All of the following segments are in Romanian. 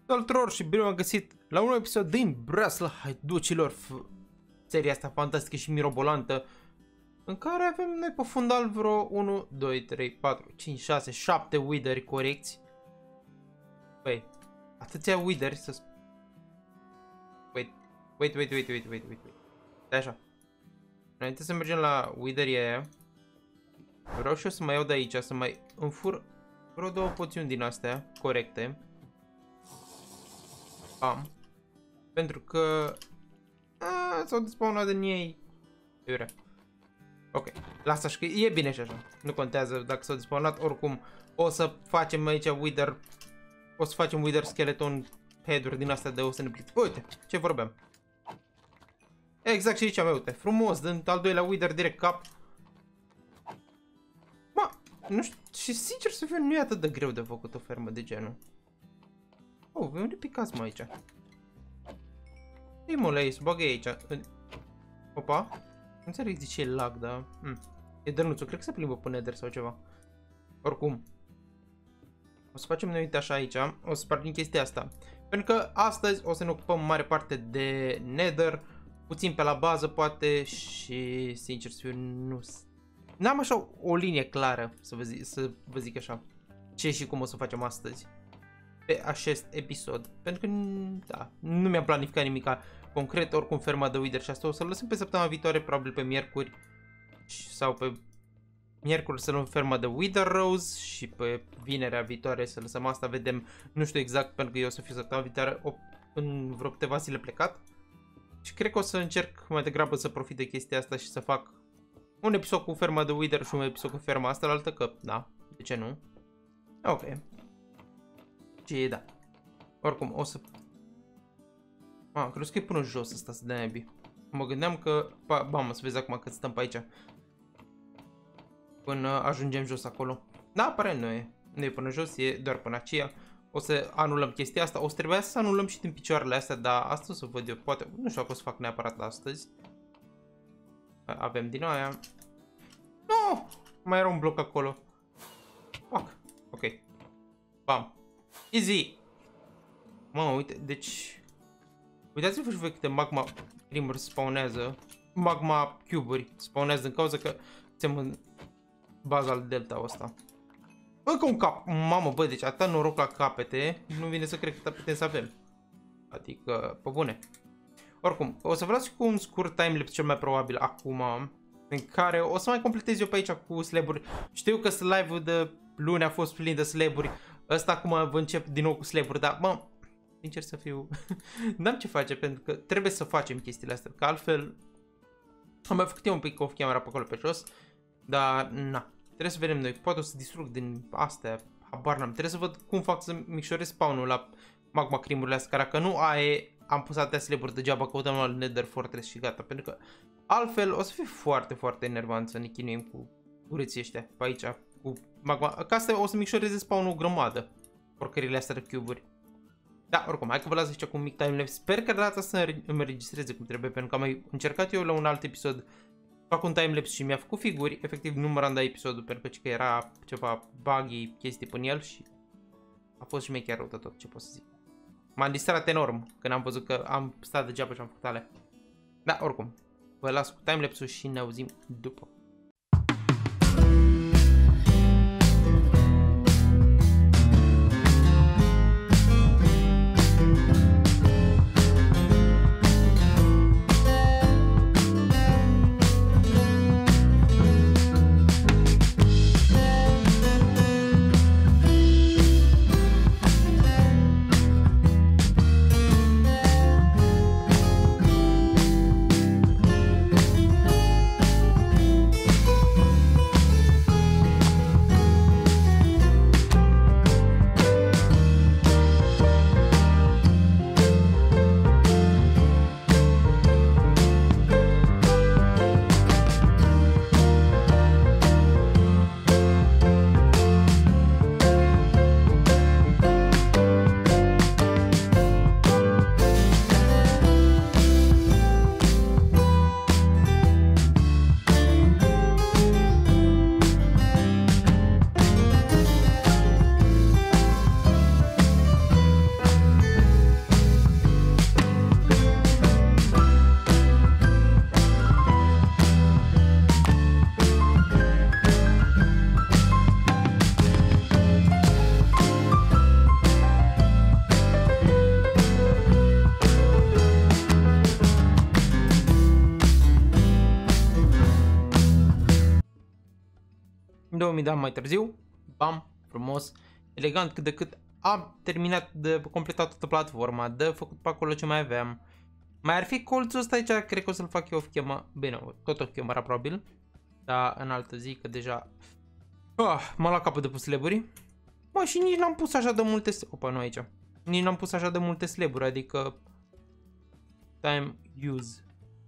Tuturor și bine am găsit la un nou episod din Brațla Haiducilor, seria asta fantastică și mirobolantă, în care avem noi pe fundal vreo 1, 2, 3, 4, 5, 6, 7 witheri corecți. Băi, atâția witheri să... Wait. Stai așa. Înainte să mergem la witherii aia, vreau și eu să mai iau de aici, să mai înfur vreo 2 poțiuni din astea corecte. Pentru că s-au despawnat din ei. Iurea. Ok, lasă așa că e bine și așa. Nu contează dacă s-au despawnat. Oricum o să facem aici wither. O să facem wither skeleton head-uri din astea de o să ne pliți. Uite, ce vorbeam. Exact și aici, uite. Frumos, din al doilea wither direct cap. Ma, nu știu, și sincer să fiu, nu e atât de greu de făcut o fermă de genul. Oh, unde picați mă aici? Ei mă, la ei, să bagă aici. Opa. Nu înțeleg de ce e lag, dar... E dărnuțul, cred că se plimbă pe nether sau ceva. Oricum. O să facem noi, uite așa aici. O să spargem chestia asta. Pentru că astăzi o să ne ocupăm mare parte de nether. Puțin pe la bază, poate. Și, sincer să fiu, nu... N-am așa o linie clară, să vă zic așa. Ce și cum o să facem astăzi pe acest episod, pentru că, da, nu mi-am planificat nimica concret, oricum ferma de wither și asta o să lăsăm pe săptămâna viitoare, probabil pe miercuri, sau pe miercuri să luăm ferma de wither rose și pe vinerea viitoare să lăsăm asta, vedem, nu știu exact, pentru că eu o să fiu săptămâna viitoare în vreo câteva zile plecat și cred că o să încerc mai degrabă să profit de chestia asta și să fac un episod cu ferma de wither și un episod cu ferma asta la altă, că, da, de ce nu? Ok. Și da. Oricum, o să... cred că e până jos ăsta să dea naibii. Mă gândeam că... Bam, să vezi acum cât stăm pe aici. Până ajungem jos acolo. Da, aparent nu e. Nu e până jos, e doar până aceea. O să anulăm chestia asta. O să trebuia să anulăm și din picioarele astea, dar asta o să văd eu. Poate, nu știu dacă o să fac neapărat astăzi. Avem din aia. No! Mai era un bloc acolo. Fuck. Ok. Bam. Easy! Mă, uite, deci... Uitați-vă și voi câte magma creamuri spawnează. Magma cube-uri spawnează din cauza că suntem în baza al delta ăsta. Încă un cap! Mamă, bă, deci atâta noroc la capete, nu vine să cred cât putem să avem. Adică, pe bune. Oricum, o să vreau și cu un scurt timelapse cel mai probabil acum, în care o să mai completez eu pe aici cu slab-uri. Știu că live-ul de luni a fost plin de slab-uri. Ăsta acum vă încep din nou cu slab-uri, dar, mă, sincer să fiu, n-am ce face, pentru că trebuie să facem chestiile astea, că altfel am mai făcut eu un pic off camera pe acolo pe jos, dar, na, trebuie să vedem noi, poate o să distrug din astea, habar n-am, trebuie să văd cum fac să micșorez spawn-ul la magma cream-urile astea, care dacă nu am pus atâtea slab-uri degeaba, căutăm la Nether Fortress și gata, pentru că altfel o să fie foarte, foarte enervant să ne chinuim cu urâții ăștia pe aici, cu magma, că asta o să micșoreze spawn-ul grămadă, porcările astea de cube-uri. Da, oricum, hai că vă las aici cu un mic timelapse. Sper că de data să îmi înregistreze cum trebuie, pentru că am mai încercat eu la un alt episod fac un timelapse și mi-a făcut figuri, efectiv nu mă randa episodul, pentru că era ceva buggy, chestii până el și a fost și mai chiar rău de tot, ce pot să zic. M-am distrat enorm când am văzut că am stat degeaba și am făcut alea. Da, oricum, vă las cu timelapse-ul și ne auzim după. 2000 de ani mai târziu, bam, frumos, elegant cât de cât, am terminat de completat toată platforma, de făcut pe acolo ce mai aveam. Mai ar fi colțul ăsta aici, cred că o să-l fac eu off-camera, bine, tot off-camera probabil, dar în altă zi, că deja m-a luat capul de pus slaburi. Mă, și nici n-am pus așa de multe, opa, nu aici, nici n-am pus așa de multe slaburi, adică time use.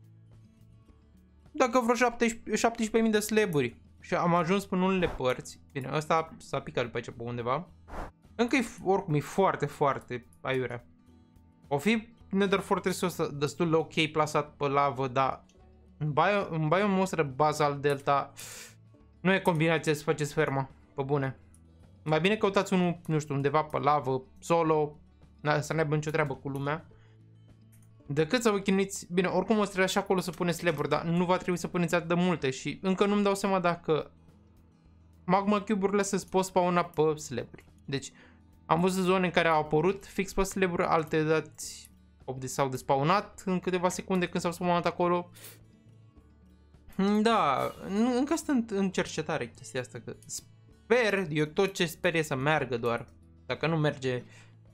Dacă vreo 17.000 de slaburi și am ajuns până unele părți, bine, ăsta s-a picat după aici pe undeva, încă e, oricum e foarte, foarte aiurea. O fi Nether Fortress-ul ăsta destul de ok plasat pe lavă, dar în biome monster Basalt Delta nu e combinație să faceți ferma, pe bune. Mai bine căutați unul, nu știu, undeva pe lavă, solo, să n-aibă nicio treabă cu lumea, decât să vă chinuiți. Bine, oricum o să trebuie așa acolo să puneți slaburi, dar nu va trebui să puneți atât de multe și încă nu-mi dau seama dacă magma cube-urile se pot spawna pe slaburi. Deci, am văzut zone în care au apărut fix pe slaburi, alte date s-au despawnat în câteva secunde când s-au spawnat acolo. Da, încă sunt în cercetare chestia asta, că sper, eu tot ce sper e să meargă doar. Dacă nu merge,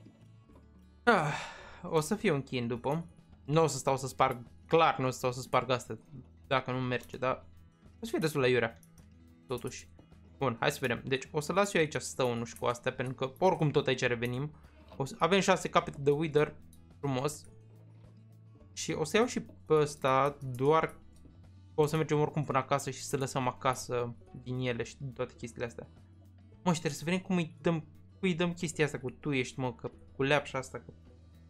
o să fiu închin după. Nu o să stau să sparg, clar nu o să stau să sparg asta dacă nu merge, dar o să fie destul la iurea, totuși. Bun, hai să vedem. Deci o să las eu aici stone-ul și cu astea, pentru că oricum tot aici revenim. Avem 6 capete de wither, frumos. Și o să iau și pe ăsta, doar că o să mergem oricum până acasă și să lăsăm acasă din ele și din toate chestiile astea. Mă, și trebuie să vedem cum îi dăm chestia asta cu tu ești, mă, că cu leapșa asta. Că...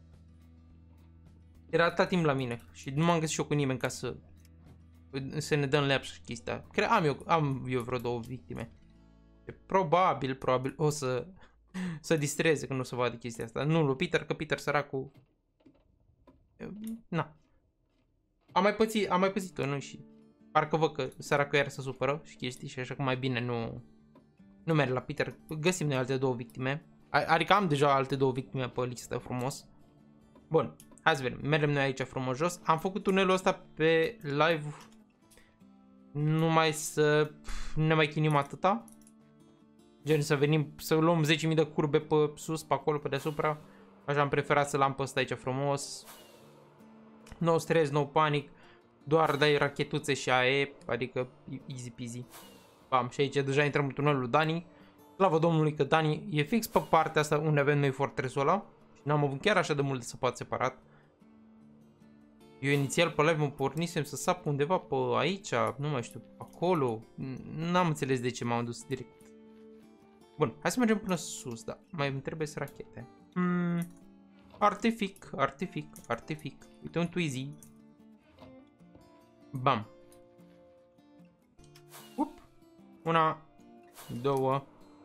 Era atâta timp la mine și nu m-am găsit și eu cu nimeni ca să ne dăm leapșa și chestia. Cred, am eu vreo 2 victime. Probabil o să distreze când o să vadă chestia asta. Nu lui Peter, că Peter săracul... Na. Am mai pățit-o, nu? Și parcă văd că săracul iar se supără și chestii și așa că mai bine nu merg la Peter. Găsim noi alte 2 victime. Adică am deja alte 2 victime pe listă, frumos. Bun, hai să vedem. Mergem noi aici frumos jos. Am făcut tunelul ăsta pe live numai să nu ne mai chinim atâta. Gen să venim, să luăm 10.000 de curbe pe sus, pe acolo, pe deasupra. Așa am preferat să l-am pe ăsta aici frumos. No stres, no panic. Doar dai rachetuțe și AE, adică easy peasy. Bam, și aici deja intrăm în tunelul lui Dani. Slavă Domnului că Dani e fix pe partea asta unde avem noi fortress-ul ăla. Și n-am avut chiar așa de mult de săpat separat. Eu inițial pe live mă pornisem să sap undeva pe aici, nu mai știu, acolo. N-am înțeles de ce m-am dus direct. Bun, hai să mergem până sus, da. Mai îmi trebuie să rachete. Artific. Uite un Twizy. Bam. Up. 1, 2,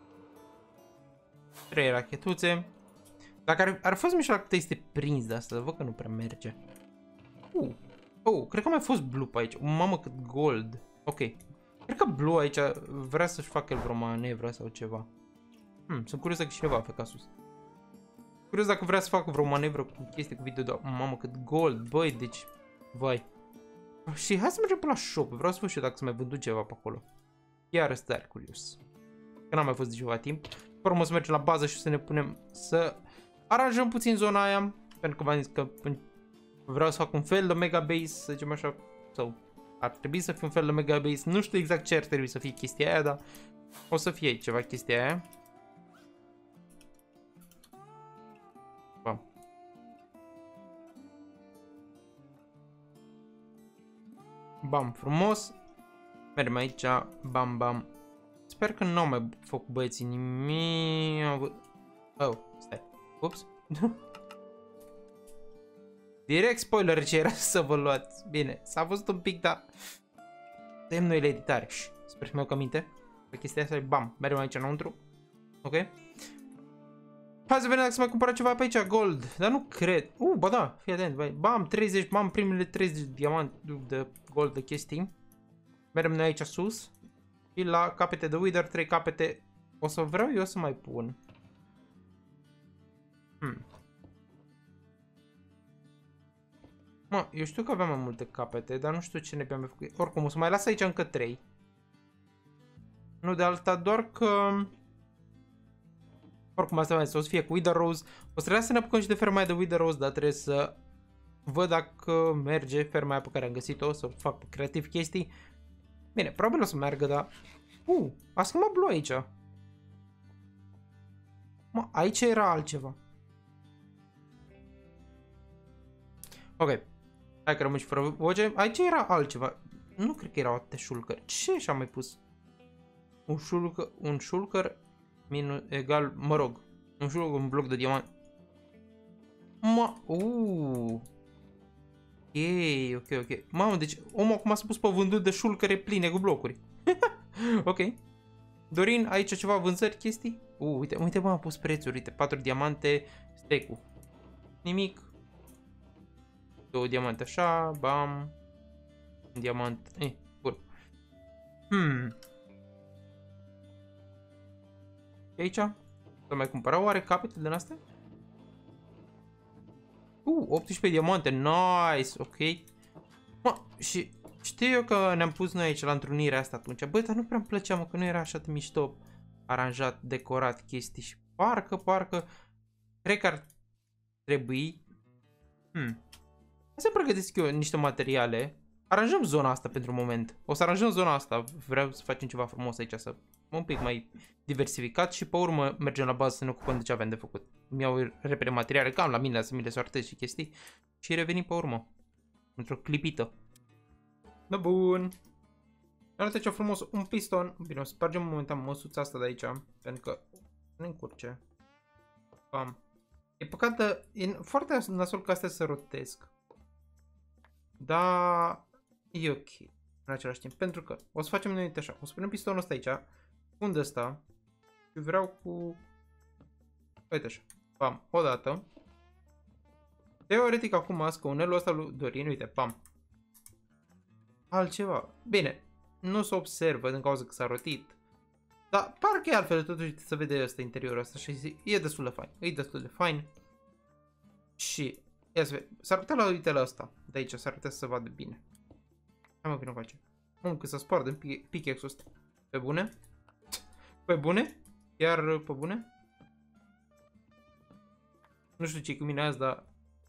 3 rachetuțe. Dacă ar fost mișto dacă este prins de asta, văd că nu prea merge. Cred că a mai fost blue pe aici. Mamă cât gold. Ok. Cred că blue aici vrea să-și facă el vreo manevră sau ceva. Sunt curios dacă cineva a făcut sus. Curios dacă vrea să facă vreo manevră cu chestii cu video, dar mamă cât gold, băi, deci, vai. Și hai să mergem până la shop, vreau să văd și eu dacă s-a mai vândut ceva pe acolo. Iar ăsta e curios. Că n-am mai fost de ceva timp. Urmă să mergem la bază și să ne punem să aranjăm puțin zona aia. Pentru că v-am zis că vreau să fac un fel de mega base, să zicem așa, sau ar trebui să fie un fel de mega base. Nu știu exact ce ar trebui să fie chestia aia, dar o să fie ceva chestia aia. Bam. Bam, frumos. Mergem aici, bam, bam. Sper că nu au mai făcut băieții nimic. Oh, stai. Ups. Direct spoiler ce era să vă luați. Bine, s-a văzut un pic, dar tăiem noi la editare. Sper să mi-au că minte. Pe chestia asta, bam, mergem aici înăuntru. Ok. Hai să vedem dacă se mai cumpăra ceva pe aici, gold. Dar nu cred. Ba da, fii atent, bam, 30, bam, primele 30 de diamant de gold de chestii. Mergem noi aici sus. Și la capete de wither, 3 capete. O să vreau eu să mai pun. Mă, eu știu că aveam mai multe capete, dar nu știu ce ne mi-am făcut. Oricum, o să mai las aici încă 3. Nu de alta, doar că... Oricum asta mai o să fie cu Wither Rose. O să trebuia să ne apucăm și de ferma de Wither Rose, dar trebuie să văd dacă merge ferma aia pe care am găsit-o, să fac pe creativ chestii. Bine, probabil o să meargă, dar... a schimbat blue aici. Mă, aici era altceva. Ok. Hai că rămân și fără voce. Aici era altceva. Nu cred că erau atâtea shulker. Ce și-am mai pus? Un shulker minus egal, mă rog. Un shulker, un bloc de diamant. Ok. Mamă, deci omul acum s-a pus pe vândut de shulkere pline cu blocuri. Ok. Dorin, aici ceva vânzări, chestii? Uite, am pus prețuri, uite, 4 diamante, steak-ul. Nimic. 2 diamante așa, bam. Un diamant, bun. Și aici? Să mai cumpăra oare capete din astea? 18 diamante, nice, ok. Și știu eu că ne-am pus noi aici la întrunirea asta atunci. Băi, dar nu prea-mi plăcea, mă, că nu era așa de mișto aranjat, decorat chestii și parcă, cred că ar trebui. Să pregătesc eu niște materiale. Aranjăm zona asta pentru moment. O să aranjăm zona asta. Vreau să facem ceva frumos aici, să un pic mai diversificat și pe urmă mergem la bază să ne ocupăm de ce avem de făcut. Îmi iau repede materiale, cam la mine, să mi le sortez și chestii și revenim pe urmă. Într-o clipită. Da, bun. Arată ce frumos, un piston. Bine, o să spargem momentan măsuța asta de aici, pentru că nu încurce. Bam. E păcat că e foarte nasol că astea se rotesc. Da, e ok în același timp, pentru că o să facem noi așa, o să punem pistonul ăsta aici, unde ăsta, și vreau cu, uite așa, pam, odată. Teoretic acum, scaunelul ăsta lui Dorin, uite, pam. Altceva, bine, nu se observă din cauza că s-a rotit, dar parcă e altfel, totuși se vede ăsta, interiorul ăsta și e destul de fain, Și, ia să vedem, s-ar putea la, uite la ăsta, de aici, s-ar putea să se vadă bine. Hai mă, bine face. Că să spar din pickaxe-ul ăsta. Pe bune? Pe bune? Chiar pe bune? Nu știu ce-i cu mine azi, dar...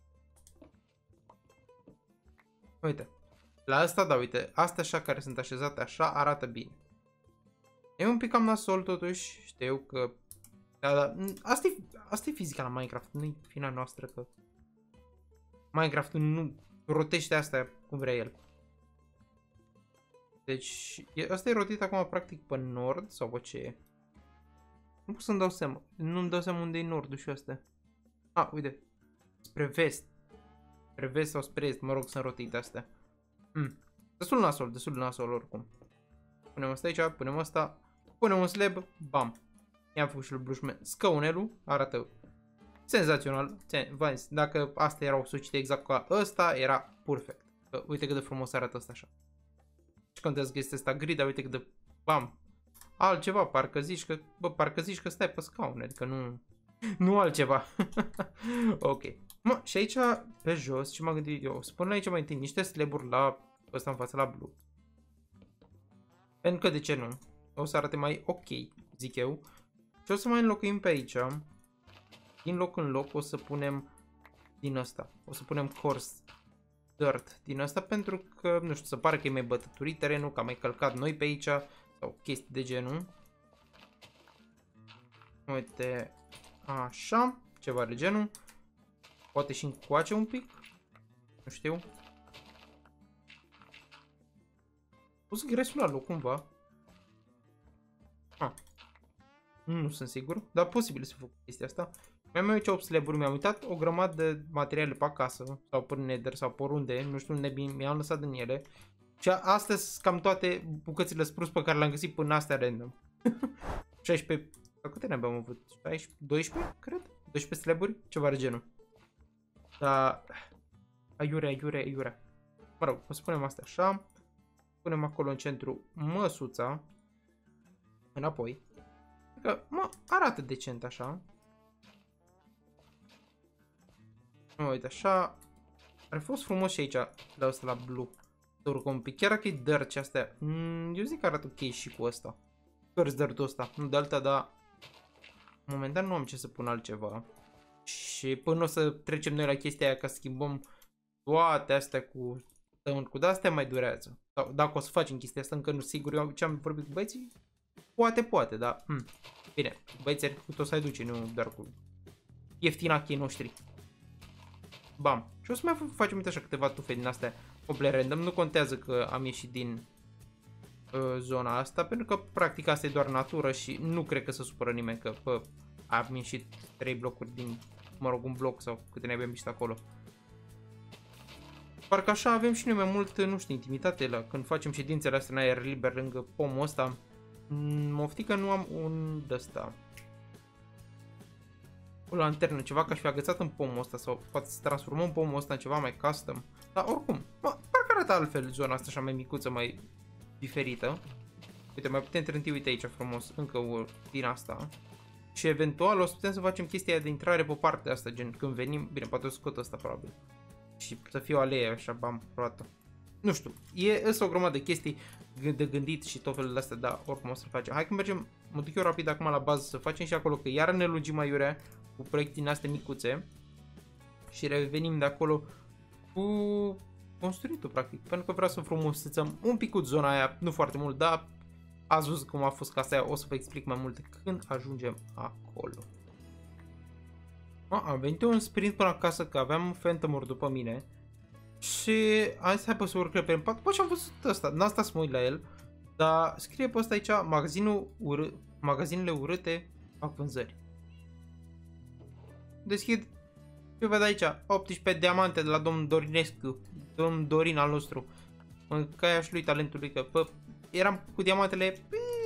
Uite. La asta, da, uite. Astea așa care sunt așezate așa arată bine. E un pic cam nasol totuși. Știu că... Da. Asta e fizica la Minecraft. Nu-i fina noastră că... Minecraft nu rotește asta cum vrea el. Deci, asta e rotit acum practic pe nord sau pe ce e? Nu pot să-mi dau seama. Nu-mi dau seama unde e nordul și astea. Uite. Spre vest. Spre vest sau spre est, mă rog, sunt rotite astea. Destul nasol oricum. Punem asta aici, punem asta. Punem un slab, bam. I-am făcut și lui Brușman. Scaunelul arată senzațional. Dacă astea erau sucite exact ca ăsta, era perfect. Uite cât de frumos arată ăsta așa. Și contează că este asta gri, dar uite cât de... Bam! Altceva, parcă zici că stai pe scaun, adică nu altceva. Ok. Și aici, pe jos, ce m-am gândit eu? Spun aici mai întâi niște slaburi la ăsta în față, la blue. Pentru că de ce nu? O să arate mai ok, zic eu. Și o să mai înlocuim pe aici. Din loc în loc o să punem din ăsta. O să punem coarse dirt din asta pentru că, nu știu, să pare că e mai bătăturit terenul, că am mai călcat noi pe aici sau chestii de genul. Uite, așa, ceva de genul. Poate și încoace un pic. Nu știu. O să gresul la loc cumva. Nu sunt sigur, dar posibil să fac chestia asta. Mi-am aici 8 slaburi, mi-am uitat o grămadă de materiale pe acasă, sau pe nether, sau pe oriunde, nu știu unde mi-am lăsat din ele. Și astea sunt cam toate bucățile sprus pe care le-am găsit până astea random. 16, câte ne-am avut? 16, 12, cred? 12 slaburi? Ceva de genul. Dar... Aiurea. Mă rog, o să punem astea așa. Punem acolo în centru măsuța. Înapoi. Că, arată decent așa. Uite așa. Ar fi fost frumos și aici, la ăsta, la blue. Să urcă un pic. Chiar dacă e dirt și astea, eu zic că arată ok și cu ăsta. First dirt-ul ăsta, nu de alta, dar momentan nu am ce să pun altceva. Și până o să trecem noi la chestia aia ca să schimbăm toate astea cu de-astea mai durează. Sau dacă o să facem chestia asta, încă nu sigur, eu ce am vorbit cu băieții, poate, dar bine, băieții cu tot să-i duce, nu doar cu ieftinachii noștri. Bam. Și o să mai facem, uite așa, câteva tufe din astea complet random, nu contează că am ieșit din zona asta, pentru că practic asta e doar natură și nu cred că se supără nimeni că am ieșit 3 blocuri din, mă rog, un bloc sau câte ne avem ieșit acolo. Parcă așa avem și noi mai mult, nu știu, intimitate la când facem ședințele astea în aer liber lângă pomul ăsta. Moftic că nu am un de-ăsta. O lanternă, ceva ca și fi agățat în pomul ăsta sau poate să transformăm pomul ăsta în ceva mai custom. Dar oricum, parcă arată altfel zona asta așa mai micuță, mai diferită. Uite, mai putem trânti, uite aici frumos, încă o din asta. Și eventual o să putem să facem chestia de intrare pe partea asta, gen când venim, bine, poate o scot ăsta probabil. Și să fie o alee așa, bam, roată. Nu știu, e o grămadă de chestii de gândit și tot felul de astea, dar oricum o să facem. Hai că mergem, mă duc eu rapid acum la bază să facem și acolo, că iar ne lungim aiurea cu proiecte din astea micuțe. Și revenim de acolo cu construitul, practic. Pentru că vreau să frumusețăm un pic cu zona aia, nu foarte mult, dar ați văzut cum a fost casa aia, o să vă explic mai multe când ajungem acolo. Am venit un sprint până acasă că aveam Phantom-uri după mine. Și am zis, hai să urc pe pat. Bă, și-am văzut ăsta, n-am stat să mă uit la el. Dar scrie pe ăsta aici, magazinele urâte fac vânzări. Deschid. Eu văd aici, 18 diamante de la domnul Dorinescu. Domnul Dorin al nostru. În caiaș lui talentului, că bă, eram cu diamantele.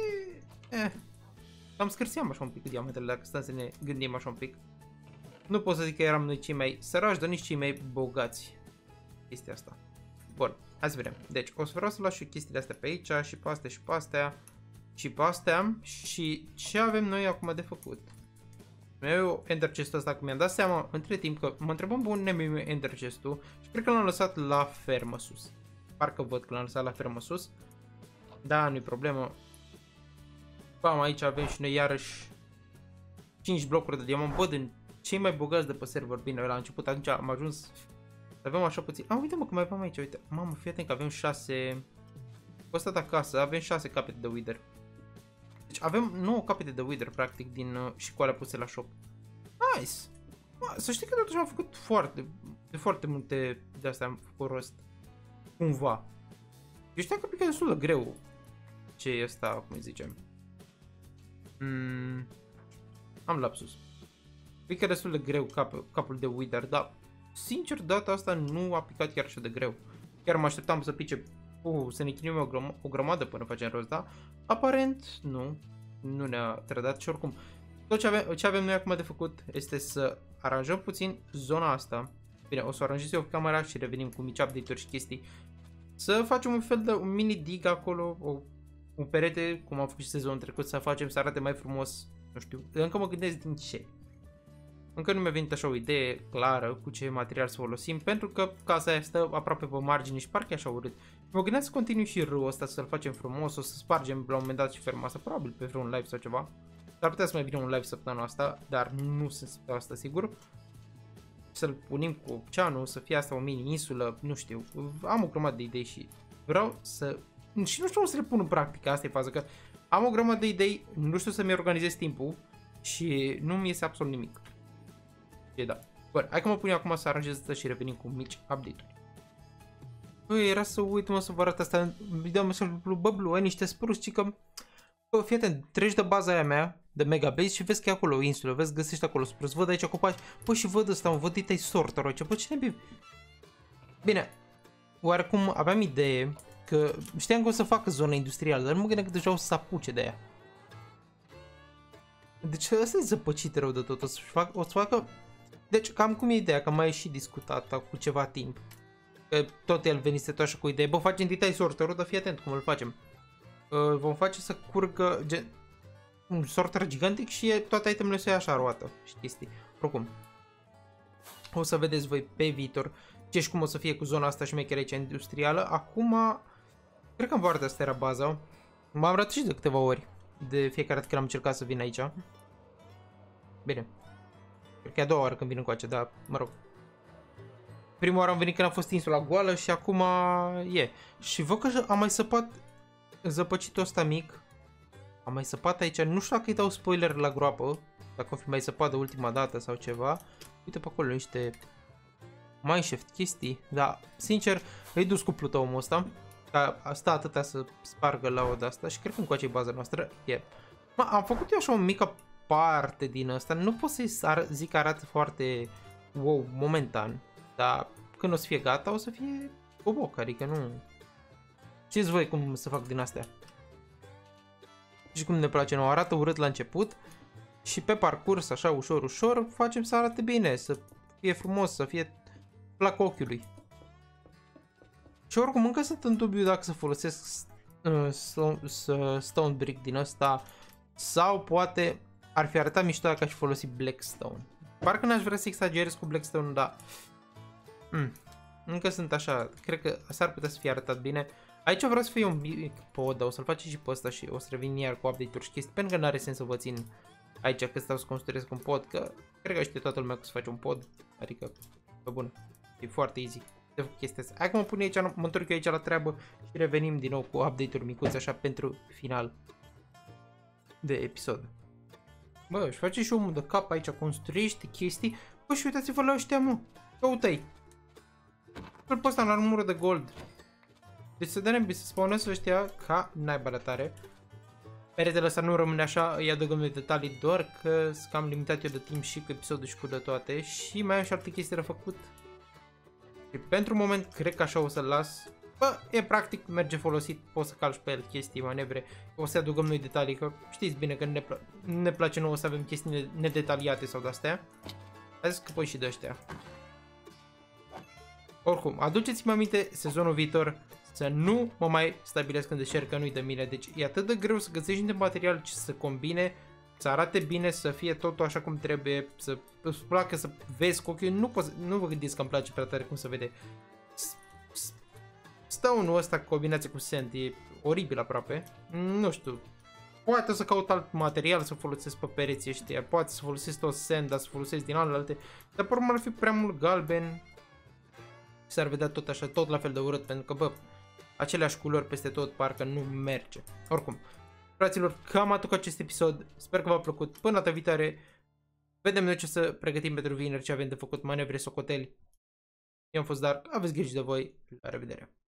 Cam scârțeam așa un pic cu diamantele, dacă stăm să ne gândim așa un pic. Nu pot să zic că eram noi cei mai săraci, dar nici cei mai bogați. Chestia asta. Bun, hai să vedem. Deci, o să vreau să las și chestiile astea pe aici, și pe astea, și pe astea, și pe astea. Și ce avem noi acum de făcut? Eu Ender Chest-ul ăsta, cum mi-am dat seama între timp că mă întrebam bun nemic Ender Chest-ul și cred că l-am lăsat la fermă sus. Parcă văd că l-am lăsat la fermă sus. Da, nu-i problemă. Bam, aici avem și noi iarăși 5 blocuri de diamant. Bă, din cei mai bogați de pe server. Bine, la început atunci am ajuns să avem așa puțin. Uite mă că mai avem aici, uite. Mamă, fii atent că avem 6. Am stat acasă, avem 6 capete de wither. Deci avem 9 capete de wither practic din și cu alea puse la shop. Nice! Să știi că totuși am făcut foarte multe de astea am făcut rost. Cumva. Eu știam că pică destul de greu. Ce e asta, cum îi zicem? Am lapsus. Pică destul de greu capul de wither, dar sincer data asta nu a picat chiar așa de greu. Chiar mă așteptam să pice, să ne chinuim o grămadă până facem rost, da? Aparent nu ne-a trădat și oricum. Tot ce avem noi acum de făcut este să aranjăm puțin zona asta. Bine, o să aranjez eu camera și revenim cu mici update-uri și chestii. Să facem un fel de un mini dig acolo, un perete, cum am făcut și sezonul trecut, să facem să arate mai frumos. Nu știu, încă mă gândesc din ce. Încă nu mi-a venit așa o idee clară cu ce material să folosim, pentru că casa aia stă aproape pe margine și parcă e așa urât. Mă gândeam să continui și râul ăsta, să-l facem frumos, o să spargem la un moment dat și ferma asta, probabil pe vreun live sau ceva. S-ar putea să mai vină un live săptămâna asta, dar nu sunt pe asta sigur. Să-l punem cu oceanul, să fie asta o mini-insulă, nu știu. Am o grămadă de idei și vreau să... Și nu știu să le pun în practică, asta e faza, că am o grămadă de idei, nu știu să-mi organizez timpul și nu-mi iese absolut nimic. E da. Bun, hai că mă pun eu acum să aranjez asta și revenim cu mici update-uri. Băi, era să uit, mă, să vă arăt asta. Îmi dau mesajul lui Băblu, ai niște spruci, ci că... Bă, fii atent, treci de baza aia mea, de Megabase și vezi că e acolo o insulă, vezi, găsești acolo spruci, văd aici copaci, bă, și văd ăsta, mă, văd dita-i sorter aici, bă, ce nebine. Bine, oarecum aveam idee că știam că o să facă zona industrială, dar nu mă gândeam că deja o să se apuce de ea. Deci ăsta e zăpăcit rău de tot, o să facă... Deci, cam cum e ideea, că am mai și discutat cu ceva timp. Că tot el venise tot așa cu idee. Bă, facem detail sorterul, dar fii atent cum îl facem. Vom face să curgă un sorter gigantic și toate itemele să ia așa roată și chestii. Oricum, o să vedeți voi pe viitor ce și cum o să fie cu zona asta și mecherea aici industrială. Acum, cred că în partea asta era baza. M-am arătat și de câteva ori. de fiecare dată când am încercat să vin aici. Bine. Cred că e a doua oară când vin încoace, dar mă rog. Prima oară am venit când a fost insula goală și acum e. Și văd că am mai săpat zăpăcitul ăsta mic. Am mai săpat aici, nu știu dacă îi dau spoiler la groapă, dacă o fi mai săpat de ultima dată sau ceva. Uite pe acolo niște mineshaft chestii, dar sincer îi dus cu plută omul ăsta. A stat atâta să spargă la oda asta și cred că încoace e baza noastră. Am făcut eu așa o mică parte din asta, nu pot să-i zic că arată foarte wow momentan, dar când o să fie gata o să fie o boc, adică nu... Știți voi cum să fac din astea. Și cum ne place nouă, arată urât la început și pe parcurs, așa ușor, ușor, facem să arate bine, să fie frumos, să fie plac ochiului. Și oricum încă sunt în dubiu dacă să folosesc stone brick din ăsta sau poate ar fi arătat mișto dacă aș folosi blackstone. Parcă n-aș vrea să exagerez cu blackstone, dar încă sunt așa, cred că s-ar putea să fie arătat bine. Aici vreau să fie un mic pod, o să-l facem și pe ăsta și o să revin iar cu update-uri și chestii, pentru că n-are sens să vă țin aici că stau să construiesc un pod, că cred că știe toată lumea că să faci un pod, adică, pe bun, e foarte easy de făcut chestia asta. Hai că mă pun aici, mă întorc eu aici la treabă și revenim din nou cu update-uri micuțe așa pentru final de episod. Bă, își face și omul de cap aici, construiește chestii. Bă, și uitați-vă la ăștia, mă. Căută-i. Îl pe ăsta în armură de gold. Deci să dă să spawneze ăștia ca naiba de tare. Peretele ăsta nu rămâne așa, îi adăugăm de detalii doar că sunt cam limitat eu de timp și cu episodul și cu de toate. Și mai am și alte chestii de făcut. Și pentru moment cred că așa o să-l las. Bă, e practic, merge folosit, poți să calci pe el chestii, manevre. O să adăugăm noi detalii, că știți bine că nu ne place nouă să avem chestii nedetaliate sau de-astea. Hai să scăpăm și de ăștia. Oricum, aduceți-mă aminte sezonul viitor să nu mă mai stabilesc în deșert, că nu-i de mine. Deci e atât de greu să găsești niște material ce să combine, să arate bine, să fie totul așa cum trebuie, să îți placă să vezi cu ochiul. Nu vă gândiți că îmi place prea tare cum se vede. Stone-ul ăsta cu combinație cu sand e oribil aproape. Nu știu. Poate să caut alt material să folosesc pe pereții ăștia. Poate să folosesc tot sand, dar să folosesc din alte. Dar pe urmă ar fi prea mult galben. S-ar vedea tot așa, tot la fel de urât. Pentru că, bă, aceleași culori peste tot parcă nu merge. Oricum, fraților, cam atât cu acest episod. Sper că v-a plăcut. Până data viitoare, vedem noi ce să pregătim pentru vineri, ce avem de făcut, manevre, socoteli. Eu am fost Dark, aveți grijă de voi, la revedere!